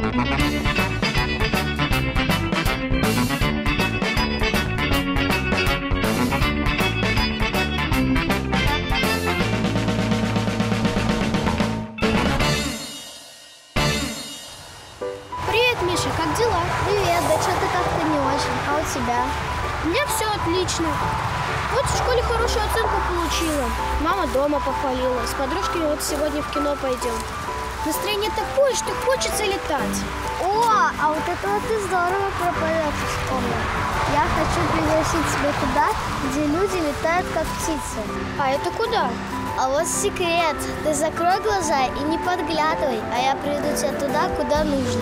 Миша, как дела? Привет, да что-то как-то не очень. А у тебя? У меня все отлично. Вот в школе хорошую оценку получила. Мама дома похвалила. С подружками вот сегодня в кино пойдем. Настроение такое, что хочется летать. О, а вот это вот ты здорово про полет вспомнил. Я хочу пригласить тебя туда, где люди летают как птицы. А это куда? А вот секрет. Ты закрой глаза и не подглядывай, а я приведу тебя туда, куда нужно.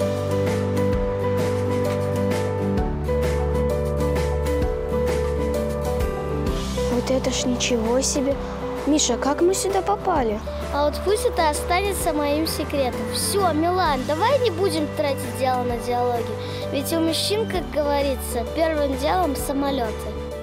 Вот это ж ничего себе. Миша, как мы сюда попали? А вот пусть это останется моим секретом. Все, Милан, давай не будем тратить дело на диалоги. Ведь у мужчин, как говорится, первым делом самолеты.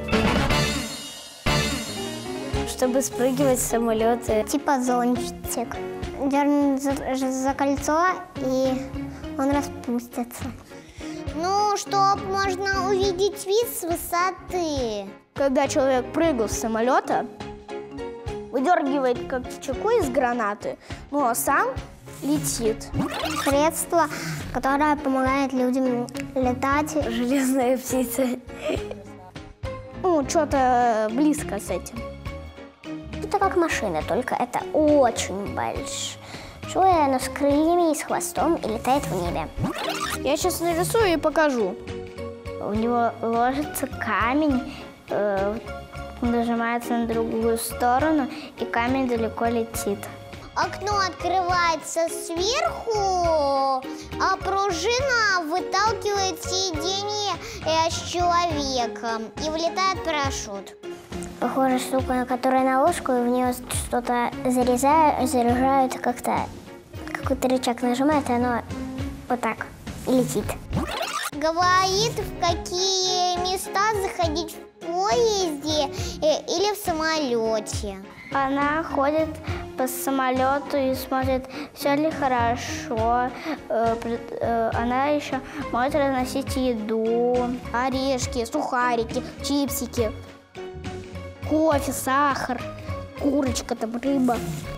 Чтобы спрыгивать с самолета. Типа зонтик. Дернуть за кольцо, и он распустится. Ну, чтоб можно увидеть вид с высоты. Когда человек прыгал с самолета, выдергивает как чеку из гранаты, ну а сам летит. Средство, которое помогает людям летать. Железная птица. Ну, что-то близко с этим. Это как машина, только это очень большое, но с крыльями и с хвостом и летает в небе. Я сейчас нарисую и покажу. У него ложится камень, нажимается на другую сторону, и камень далеко летит. Окно открывается сверху, а пружина выталкивает сиденье с человеком, и вылетает парашют. Похожая штука, на которую на ложку, и в нее что-то заряжают как-то. Какой-то рычаг нажимает, и оно вот так летит. Говорит, в какие места заходить в поезде или в самолете. Она ходит по самолету и смотрит, все ли хорошо. Она еще может разносить еду. Орешки, сухарики, чипсики, кофе, сахар, курочка, там, рыба.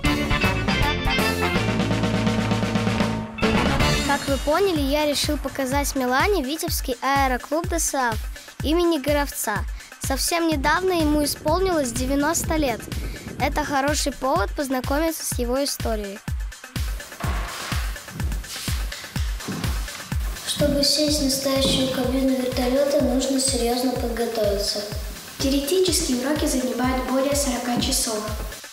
Как вы поняли, я решил показать Милане Витебский аэроклуб ДОСААФ имени Горовца. Совсем недавно ему исполнилось 90 лет. Это хороший повод познакомиться с его историей. Чтобы сесть в настоящую кабину вертолета, нужно серьезно подготовиться. Теоретические уроки занимают более 40 часов.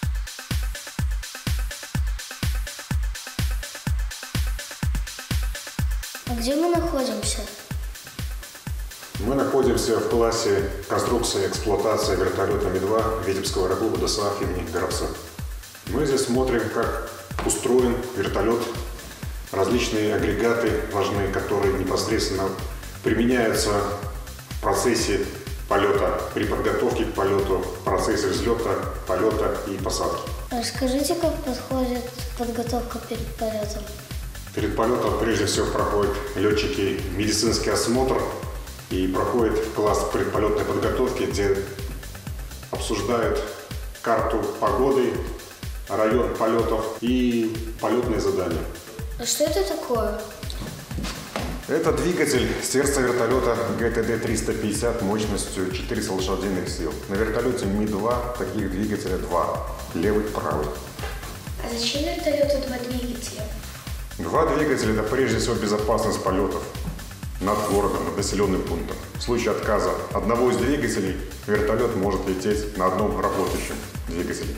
А где мы находимся? Мы находимся в классе конструкции и эксплуатации вертолета Ми-2 Витебского аэроклуба ДОСААФ имени Горовца. Мы здесь смотрим, как устроен вертолет, различные агрегаты важные, которые непосредственно применяются в процессе полета, при подготовке к полету, в процессе взлета, полета и посадки. Расскажите, как подходит подготовка перед полетом? Перед полетом прежде всего проходят летчики медицинский осмотр и проходит класс предполетной подготовки, где обсуждают карту погоды, район полетов и полетные задания. А что это такое? Это двигатель сердца вертолета ГТД-350 мощностью 400 лошадиных сил. На вертолете Ми-2 таких двигателей 2, левый и правый. А зачем вертолету 2 двигателя? 2 двигателя – это прежде всего безопасность полетов над городом, над населенным пунктом. В случае отказа одного из двигателей вертолет может лететь на одном работающем двигателе.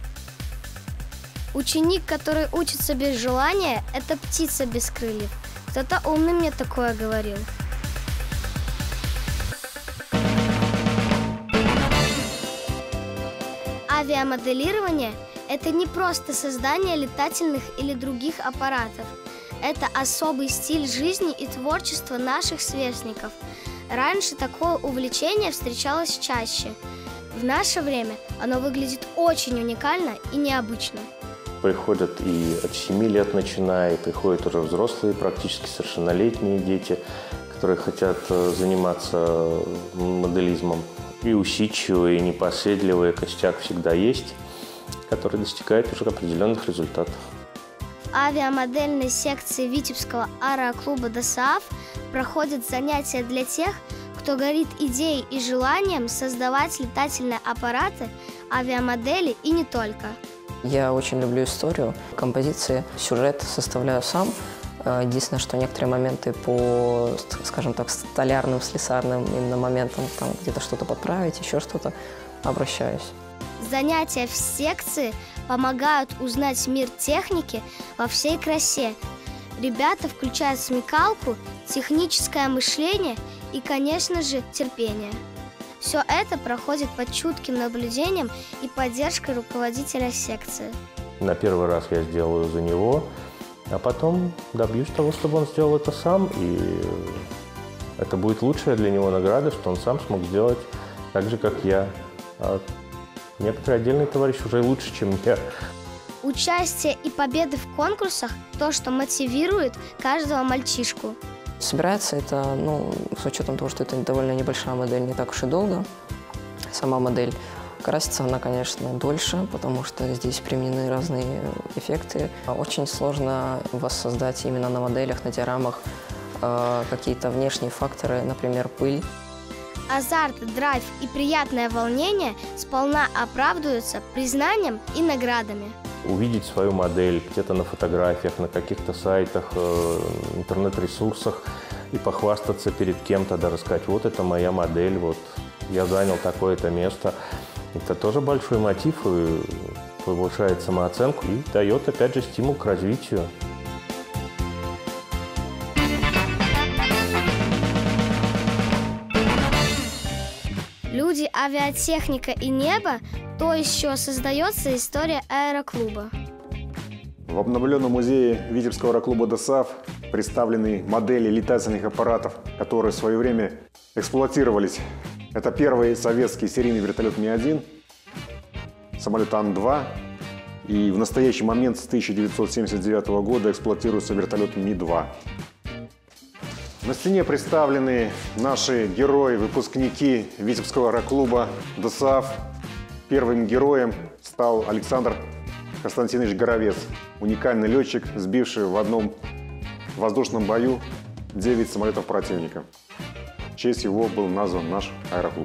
Ученик, который учится без желания, это птица без крыльев. Кто-то умный мне такое говорил. Авиамоделирование – это не просто создание летательных или других аппаратов. Это особый стиль жизни и творчества наших сверстников. Раньше такое увлечение встречалось чаще. В наше время оно выглядит очень уникально и необычно. приходят и от 7 лет начиная, и приходят уже взрослые, практически совершеннолетние дети, которые хотят заниматься моделизмом. И усидчивые, и непоседливые, костяк всегда есть, который достигает уже определенных результатов. В авиамодельной секции Витебского аэроклуба ДОСААФ проходят занятия для тех, кто горит идеей и желанием создавать летательные аппараты, авиамодели и не только. Я очень люблю историю, композиции, сюжет составляю сам. Единственное, что некоторые моменты по, скажем так, столярным, слесарным именно моментам, там где-то что-то подправить, еще что-то, обращаюсь. Занятия в секции помогают узнать мир техники во всей красе. Ребята включают смекалку, техническое мышление и, конечно же, терпение. Все это проходит под чутким наблюдением и поддержкой руководителя секции. На первый раз я сделаю за него, а потом добьюсь того, чтобы он сделал это сам, и это будет лучшая для него награда, что он сам смог сделать так же, как я. А некоторые отдельные товарищи уже лучше, чем я. Участие и победы в конкурсах – то, что мотивирует каждого мальчишку. Собирается это, с учетом того, что это довольно небольшая модель, не так уж и долго. Сама модель. Красится она, конечно, дольше, потому что здесь применены разные эффекты. Очень сложно воссоздать именно на моделях, на диорамах какие-то внешние факторы, например, пыль. Азарт, драйв и приятное волнение сполна оправдываются признанием и наградами. Увидеть свою модель где-то на фотографиях, на каких-то сайтах, интернет-ресурсах и похвастаться перед кем-то, даже сказать, вот это моя модель, вот я занял такое-то место. Это тоже большой мотив и повышает самооценку и дает, опять же, стимул к развитию. Люди, авиатехника и небо – то еще создается история аэроклуба. В обновленном музее Витебского аэроклуба ДОСААФ представлены модели летательных аппаратов, которые в свое время эксплуатировались. Это первый советский серийный вертолет Ми-1, самолет Ан-2, и в настоящий момент с 1979 года эксплуатируется вертолет Ми-2. На стене представлены наши герои, выпускники Витебского аэроклуба ДОСААФ. Первым героем стал Александр Константинович Горовец, уникальный летчик, сбивший в одном воздушном бою 9 самолетов противника. В честь его был назван наш аэроклуб.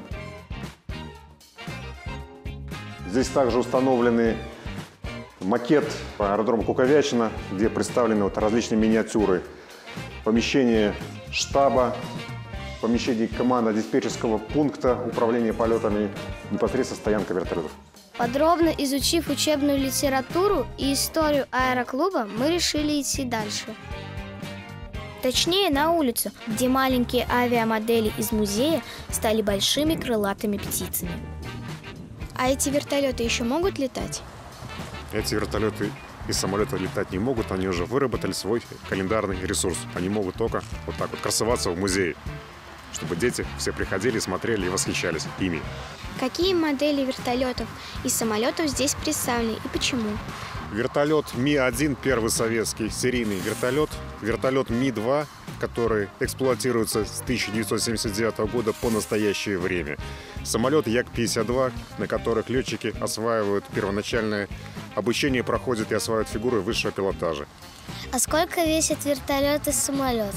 Здесь также установлены макет аэродрома Куковячино, где представлены различные миниатюры. Помещение штаба, помещение командно-диспетчерского пункта управления полетами, непосредственно стоянка вертолетов. Подробно изучив учебную литературу и историю аэроклуба, мы решили идти дальше. Точнее, на улицу, где маленькие авиамодели из музея стали большими крылатыми птицами. А эти вертолеты еще могут летать? Эти вертолеты и самолеты летать не могут, они уже выработали свой календарный ресурс. Они могут только вот так вот красоваться в музее, чтобы дети все приходили, смотрели и восхищались ими. Какие модели вертолетов и самолетов здесь представлены и почему? Вертолет Ми-1, первый советский серийный вертолет. Вертолет Ми-2, который эксплуатируется с 1979 года по настоящее время. Самолет Як-52, на которых летчики осваивают первоначальное обучение, проходят и осваивают фигуры высшего пилотажа. А сколько весит вертолет и самолет?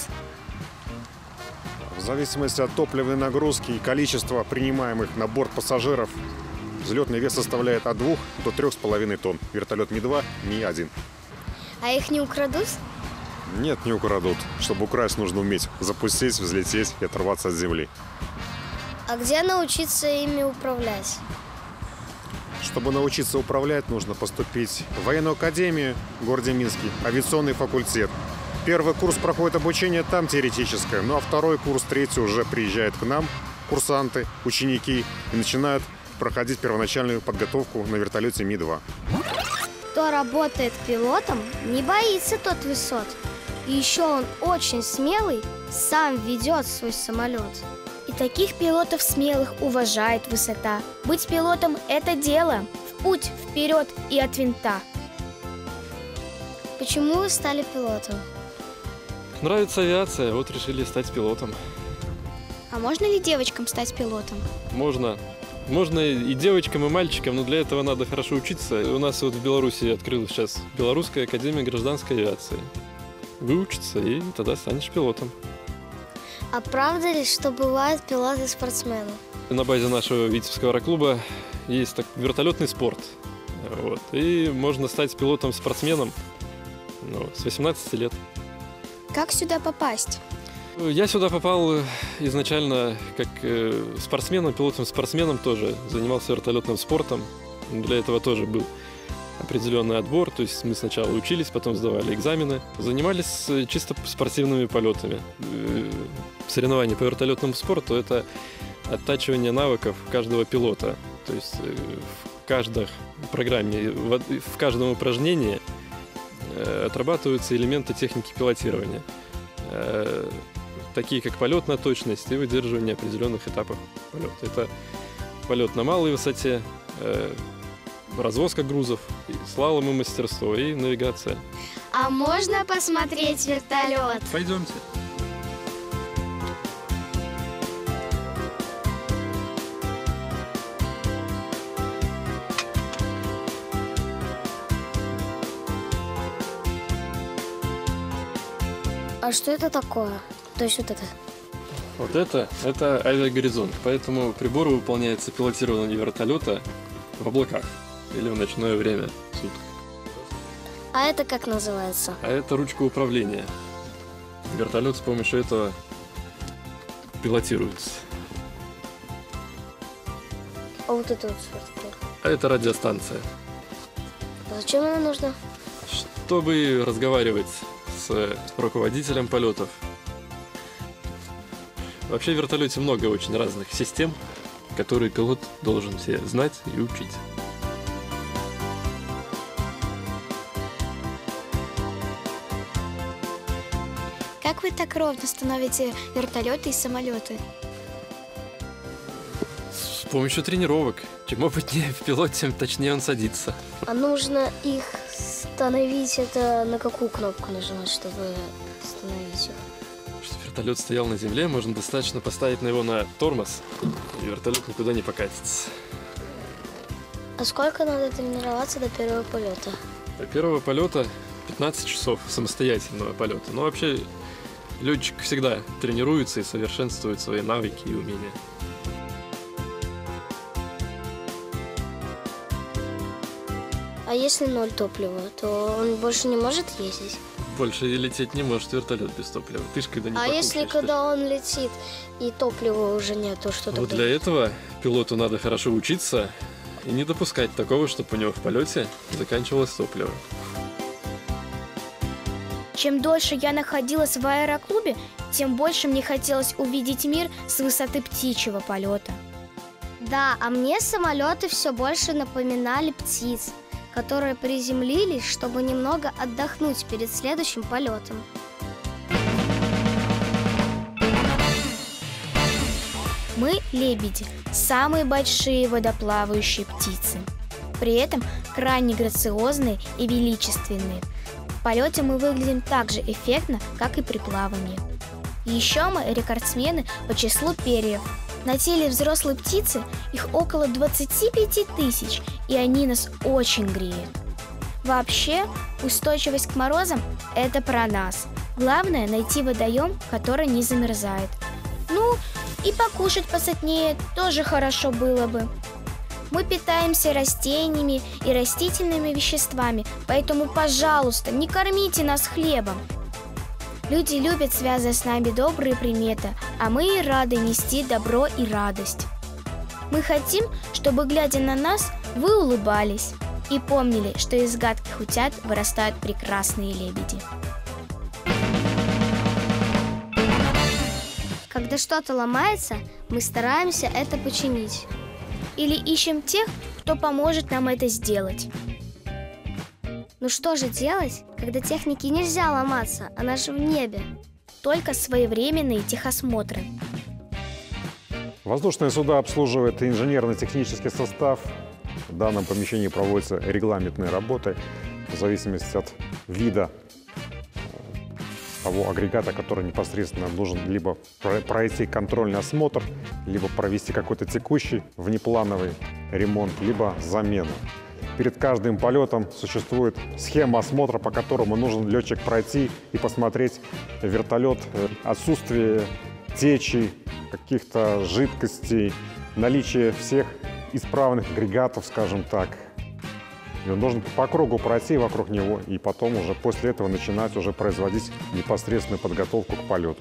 В зависимости от топливной нагрузки и количества принимаемых на борт пассажиров, взлетный вес составляет от 2 до 3,5 тонн. Вертолет Ми-2, Ми-1. А их не украдут? Нет, не украдут. Чтобы украсть, нужно уметь запустить, взлететь и оторваться от земли. А где научиться ими управлять? Чтобы научиться управлять, нужно поступить в военную академию в городе Минске, авиационный факультет. Первый курс проходит обучение там теоретическое, ну а второй курс, третий уже приезжает к нам курсанты, ученики и начинают проходить первоначальную подготовку на вертолете Ми-2. Кто работает пилотом, не боится тот высот. И еще он очень смелый, сам ведет свой самолет. И таких пилотов смелых уважает высота. Быть пилотом – это дело. В путь, вперед и от винта. Почему вы стали пилотом? Нравится авиация, вот решили стать пилотом. А можно ли девочкам стать пилотом? Можно. Можно и девочкам, и мальчикам, но для этого надо хорошо учиться. У нас вот в Беларуси открылась сейчас Белорусская академия гражданской авиации. Выучиться, и тогда станешь пилотом. А правда ли, что бывают пилоты-спортсмены? На базе нашего Витебского аэроклуба есть вертолетный спорт. Вот. И можно стать пилотом-спортсменом с 18 лет. Как сюда попасть? Я сюда попал изначально как спортсменом, пилотом-спортсменом тоже. Занимался вертолетным спортом. Для этого тоже был определенный отбор. То есть мы сначала учились, потом сдавали экзамены. Занимались чисто спортивными полетами. Соревнования по вертолетному спорту – это оттачивание навыков каждого пилота. То есть в каждой программе, в каждом упражнении отрабатываются элементы техники пилотирования. Такие как полет на точность и выдерживание определенных этапов полета. Это полет на малой высоте, развозка грузов, и слалом и мастерство, и навигация. А можно посмотреть вертолет? Пойдемте. А что это такое? То есть вот это? Вот это авиагоризонт. Поэтому прибор выполняется пилотирование вертолета в облаках или в ночное время суток. А это как называется? А это ручка управления. Вертолет с помощью этого пилотируется. А вот это вот что? А это радиостанция. А зачем она нужна? Чтобы разговаривать с руководителем полетов. Вообще в вертолете много очень разных систем, которые пилот должен все знать и учить. Как вы так ровно становите вертолеты и самолеты? С помощью тренировок. Чем опытнее в пилоте, тем точнее он садится. А нужно их становить, это на какую кнопку нажимать, чтобы остановить их? Чтобы вертолет стоял на земле, можно достаточно поставить на его на тормоз, и вертолет никуда не покатится. А сколько надо тренироваться до первого полета? До первого полета 15 часов самостоятельного полета. Но вообще летчик всегда тренируется и совершенствует свои навыки и умения. А если 0 топлива, то он больше не может ездить? Больше лететь не может вертолет без топлива. Ты ж когда не А покушаешь, если когда он летит и топлива уже нет, то что Вот тогда? для этого пилоту надо хорошо учиться и не допускать такого, чтобы у него в полете заканчивалось топливо. Чем дольше я находилась в аэроклубе, тем больше мне хотелось увидеть мир с высоты птичьего полета. Да, а мне самолеты все больше напоминали птиц, которые приземлились, чтобы немного отдохнуть перед следующим полетом. Мы, лебеди, самые большие водоплавающие птицы. При этом крайне грациозные и величественные. В полете мы выглядим так же эффектно, как и при плавании. Еще мы рекордсмены по числу перьев. На теле взрослой птицы их около 25 тысяч, и они нас очень греют. Вообще, устойчивость к морозам – это про нас. Главное – найти водоем, который не замерзает. Ну, и покушать посытнее тоже хорошо было бы. Мы питаемся растениями и растительными веществами, поэтому, пожалуйста, не кормите нас хлебом. Люди любят связывать с нами добрые приметы, а мы и рады нести добро и радость. Мы хотим, чтобы, глядя на нас, вы улыбались и помнили, что из гадких утят вырастают прекрасные лебеди. Когда что-то ломается, мы стараемся это починить. Или ищем тех, кто поможет нам это сделать. Ну что же делать, когда технике нельзя ломаться, она же в небе? Только своевременные техосмотры. Воздушные суда обслуживает инженерно-технический состав. В данном помещении проводятся регламентные работы. в зависимости от вида того агрегата, который непосредственно должен либо пройти контрольный осмотр, либо провести какой-то текущий внеплановый ремонт, либо замену. Перед каждым полетом существует схема осмотра, по которому нужен летчик пройти и посмотреть вертолет, отсутствие течи, каких-то жидкостей, наличие всех исправных агрегатов, скажем так. И он должен по кругу пройти вокруг него и потом уже после этого начинать уже производить непосредственную подготовку к полету.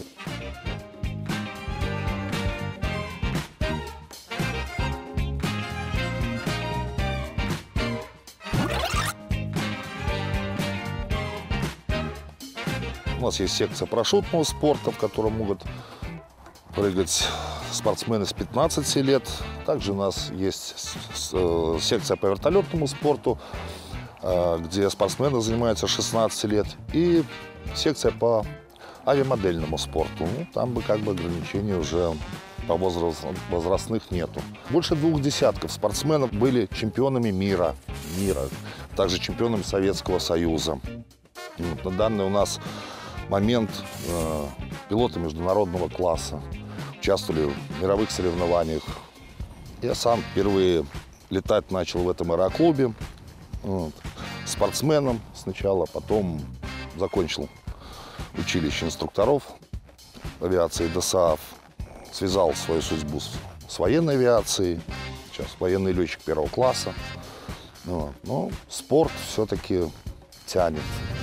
У нас есть секция парашютного спорта, в котором могут прыгать спортсмены с 15 лет. Также у нас есть секция по вертолетному спорту, где спортсмены занимаются 16 лет. И секция по авиамодельному спорту. Ну, там бы как бы ограничений уже по возрастных нету. Больше 2 десятков спортсменов были чемпионами мира. Также чемпионами Советского Союза. На данный у нас момент пилоты международного класса участвовали в мировых соревнованиях. Я сам впервые летать начал в этом аэроклубе. Спортсменом сначала, потом закончил училище инструкторов авиации ДОСААФ. Связал свою судьбу с военной авиацией. Сейчас военный летчик 1-го класса. Но спорт все-таки тянет.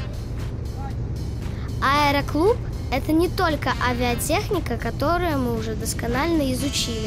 Аэроклуб – это не только авиатехника, которую мы уже досконально изучили.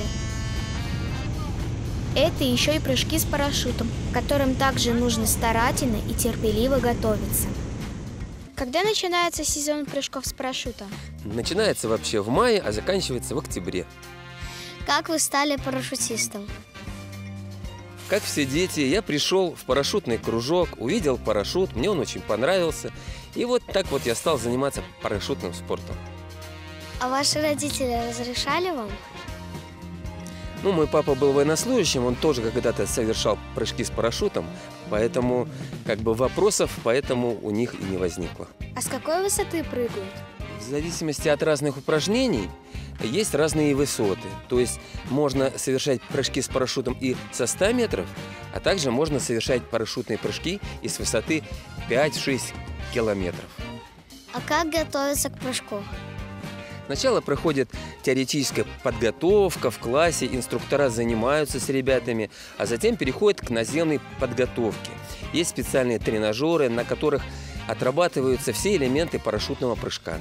Это еще и прыжки с парашютом, к которым также нужно старательно и терпеливо готовиться. Когда начинается сезон прыжков с парашютом? Начинается вообще в мае, а заканчивается в октябре. Как вы стали парашютистом? Как все дети, я пришел в парашютный кружок, увидел парашют, мне он очень понравился. И вот так вот я стал заниматься парашютным спортом. А ваши родители разрешали вам? Ну, мой папа был военнослужащим, он тоже когда-то совершал прыжки с парашютом, поэтому как бы вопросов поэтому у них и не возникло. А с какой высоты прыгают? В зависимости от разных упражнений есть разные высоты. То есть можно совершать прыжки с парашютом и со 100 метров, а также можно совершать парашютные прыжки и с высоты 5-6 километров. А как готовиться к прыжку? Сначала проходит теоретическая подготовка в классе, инструктора занимаются с ребятами, а затем переходят к наземной подготовке. Есть специальные тренажеры, на которых отрабатываются все элементы парашютного прыжка.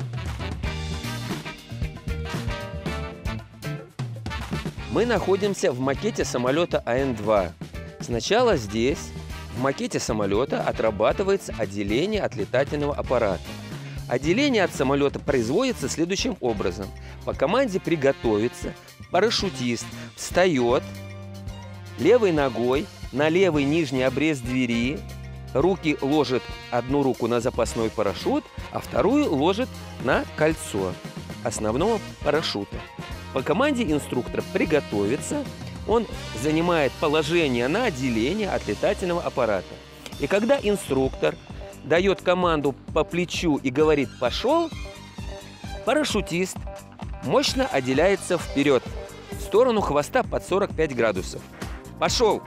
Мы находимся в макете самолета АН-2. Сначала здесь, в макете самолета, отрабатывается отделение от летательного аппарата. Отделение от самолета производится следующим образом. По команде «Приготовиться» парашютист встает левой ногой на левый нижний обрез двери, руки ложит одну руку на запасной парашют, а вторую ложит на кольцо основного парашюта. По команде инструктора «Приготовиться» он занимает положение на отделение от летательного аппарата. И когда инструктор дает команду по плечу и говорит «пошел», парашютист мощно отделяется вперед, в сторону хвоста под 45 градусов. Пошел!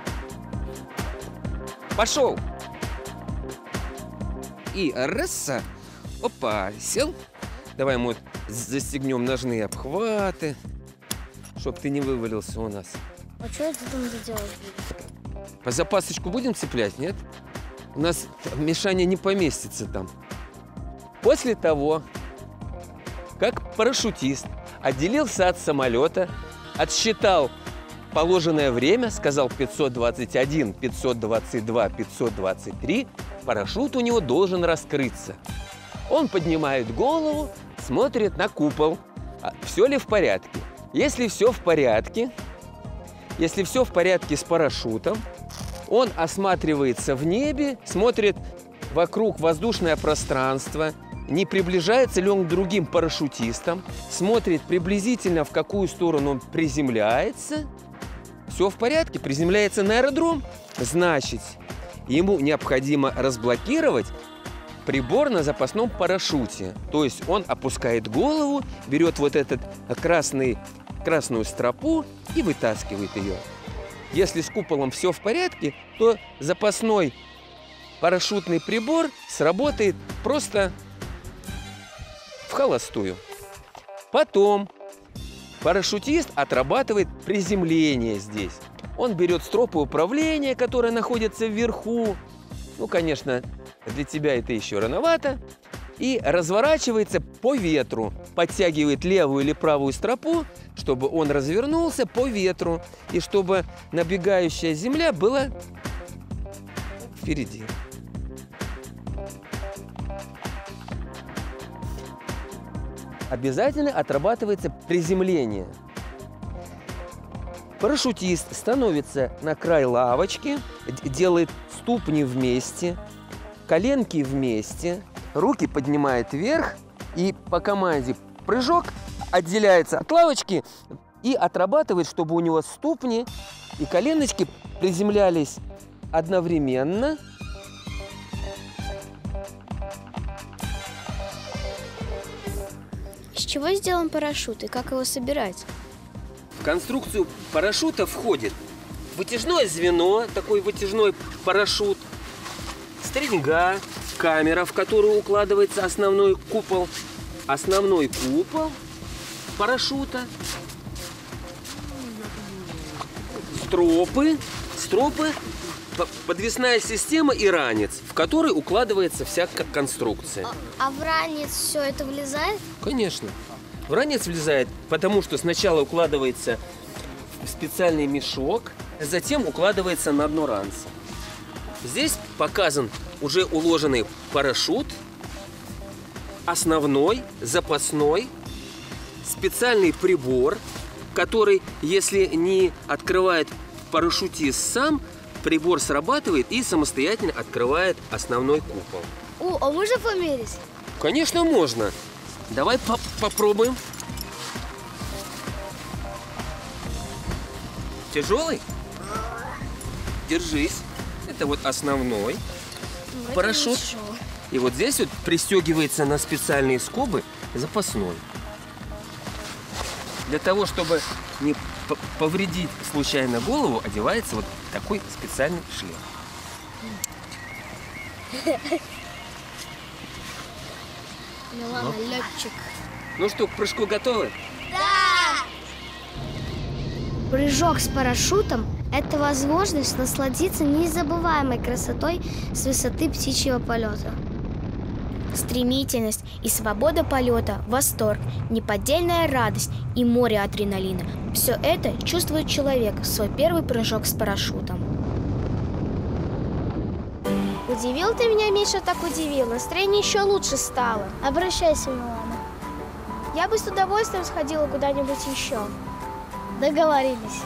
Пошел! И раз, опа, сел. Давай мы застегнем ножные обхваты, чтоб ты не вывалился у нас. А что это там делать будет? По запасочку будем цеплять, нет? У нас Мишаня не поместится там. После того, как парашютист отделился от самолета, отсчитал положенное время, сказал 521, 522, 523, парашют у него должен раскрыться. Он поднимает голову, смотрит на купол. Все ли в порядке? Если все в порядке, с парашютом, он осматривается в небе, смотрит вокруг воздушное пространство, не приближается ли он к другим парашютистам, смотрит приблизительно, в какую сторону он приземляется. Все в порядке, приземляется на аэродром. Значит, ему необходимо разблокировать прибор на запасном парашюте. То есть он опускает голову, берет вот эту красную стропу и вытаскивает ее. Если с куполом все в порядке, то запасной парашютный прибор сработает просто в холостую. Потом парашютист отрабатывает приземление здесь. Он берет стропы управления, которые находятся вверху. Ну, конечно, для тебя это еще рановато. И разворачивается по ветру. Подтягивает левую или правую стропу, чтобы он развернулся по ветру. И чтобы набегающая земля была впереди. Обязательно отрабатывается приземление. Парашютист становится на край лавочки, делает ступни вместе, коленки вместе, руки поднимает вверх и по команде прыжок отделяется от лавочки и отрабатывает, чтобы у него ступни и коленочки приземлялись одновременно. Из чего сделан парашют и как его собирать? В конструкцию парашюта входит вытяжное звено, такой вытяжной парашют, стринга, камера, в которую укладывается основной купол парашюта, стропы, подвесная система и ранец, в который укладывается вся конструкция. А в ранец все это влезает? Конечно. В ранец влезает, потому что сначала укладывается в специальный мешок, затем укладывается на дно ранца. Здесь показан уже уложенный парашют, основной, запасной, специальный прибор, который, если не открывает парашютист сам, прибор срабатывает и самостоятельно открывает основной купол. А можно померить? Конечно, можно. Давай попробуем. Тяжелый? Держись. Это вот основной парашют. И вот здесь вот пристегивается на специальные скобы запасной. Для того, чтобы не повредить случайно голову, одевается вот такой специальный шлем. Милана, летчик. Ну что, к прыжку готовы? Да! Прыжок с парашютом – это возможность насладиться незабываемой красотой с высоты птичьего полета. Стремительность и свобода полета, восторг, неподдельная радость и море адреналина – все это чувствует человек в свой первый прыжок с парашютом. Удивил ты меня, Миша, так удивил. Настроение еще лучше стало. Обращайся, Милана. Я бы с удовольствием сходила куда-нибудь еще. Договорились.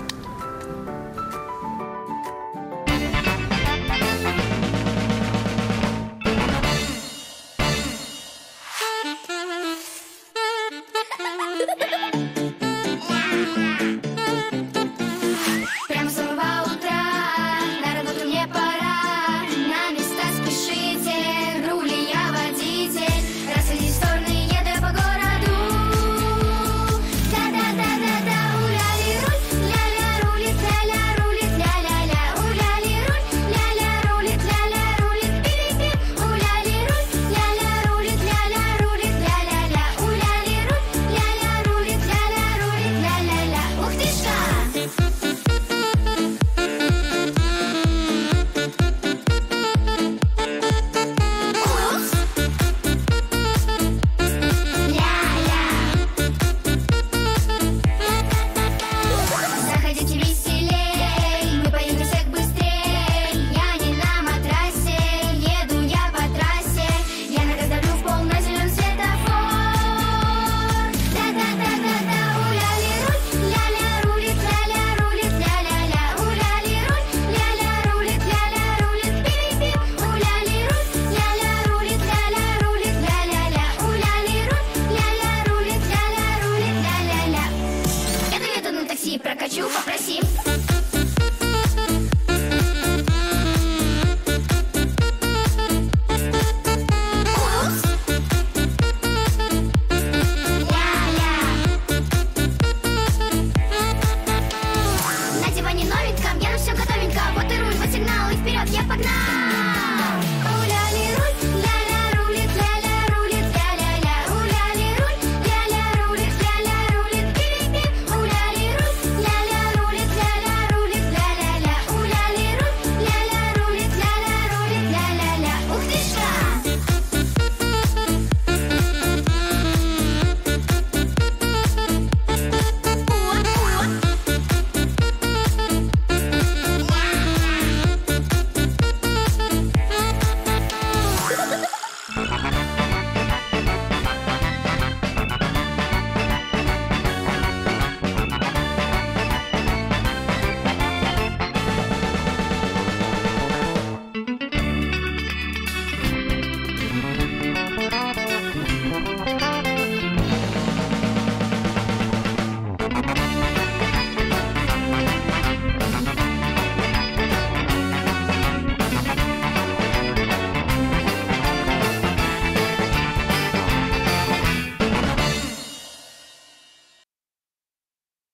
Прокачу, попроси.